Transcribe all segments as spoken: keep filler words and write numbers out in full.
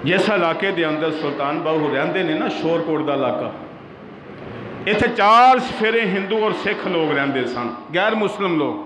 जिस इलाके के अंदर सुल्तान बाहू रहते ने ना, शोरकोट का इलाका, इत्थे चार सफेरे हिंदू और सिख लोग रहते सन, गैर मुस्लिम लोग।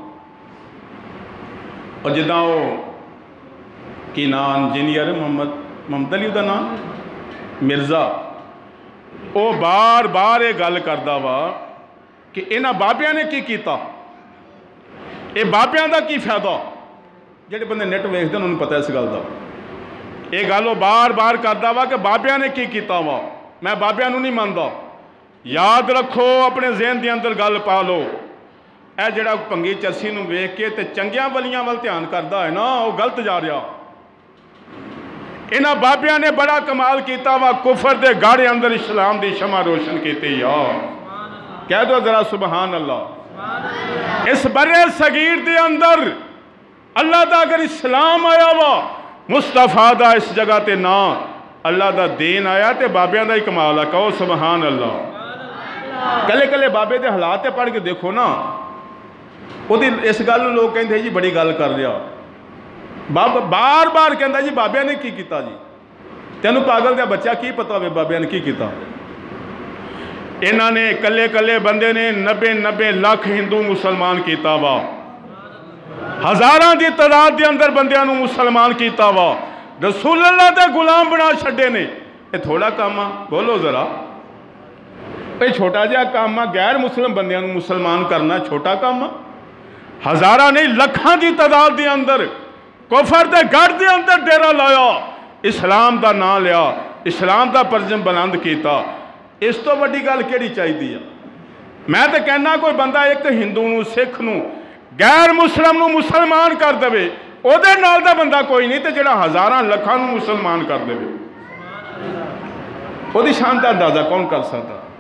और जिदा वो की नाम इंजीनियर मोहम्मद मोहम्मद अली का नाम मिर्ज़ा, वो बार बार ये गल करता वा कि इन्होंने बाबिया ने की किया, ये बाबिया का की फायदा। जेडे बंदे नेट वेखते उन्होंने पता इस गल का। ये गल वो बार बार करता वा कि बाबिया ने की किया वा, मैं बाबिया नहीं मानता। याद रखो, अपने ज़हन के अंदर गल पा लो, यह जड़ा भंगी चरसी नूं वेख के ते चंगियां वलियां वाल ध्यान करता है ना, वो गलत जा रहा। इन्हां बाबिया ने बड़ा कमाल किया वा, कुफर के गाड़े अंदर इस्लाम की शमा रोशन की। यार कह दो जरा सुबहान अल्लाह। इस बरे सगीर के अंदर अल्लाह का अगर इस्लाम आया वा, मुस्तफा दा इस जगह ते ना अल्लाह का दीन आया, तो बाबिया का ही कमाल है। कहो सुबहान अल्लाह। कले कले बाबे के हालात पढ़ के देखो ना, उहदी इस गल लोग कहते जी बड़ी गल कर रहा। बाब बार बार कहता जी बाबिया ने की किया जी, तेनों पागल का बच्चा की पता हो बाबिया ने की किया। इन्होंने कले कले बंदे ने नब्बे नब्बे लाख हिंदू मुसलमान किया वा, हज़ारां की तादाद के अंदर बंदियां नूं मुसलमान किया वा, रसूल अल्लाह दे गुलाम बना छड्डे ने। ये थोड़ा काम आ? बोलो जरा, ये छोटा जिहा काम आ? गैर मुस्लिम बंदियां नूं मुसलमान करना छोटा काम आ? हज़ारां नहीं लखां की तादाद के अंदर कुफर दे गढ़ के अंदर डेरा लाया, इस्लाम का नाम लिया, इस्लाम का परचम बुलंद किया। इस तो वड्डी गल किहड़ी चाहिदी आ? मैं तो कहना कोई बंदा एक हिंदू नूं, सिख नूं, गैर मुस्लिम नूं मुसलमान कर देवे, उहदे नाल दा बंदा कोई नहीं, तो जिहड़ा हज़ारां लखां नूं मुसलमान कर देवे, उहदी शान दा अंदाज़ा कौन कर सकता?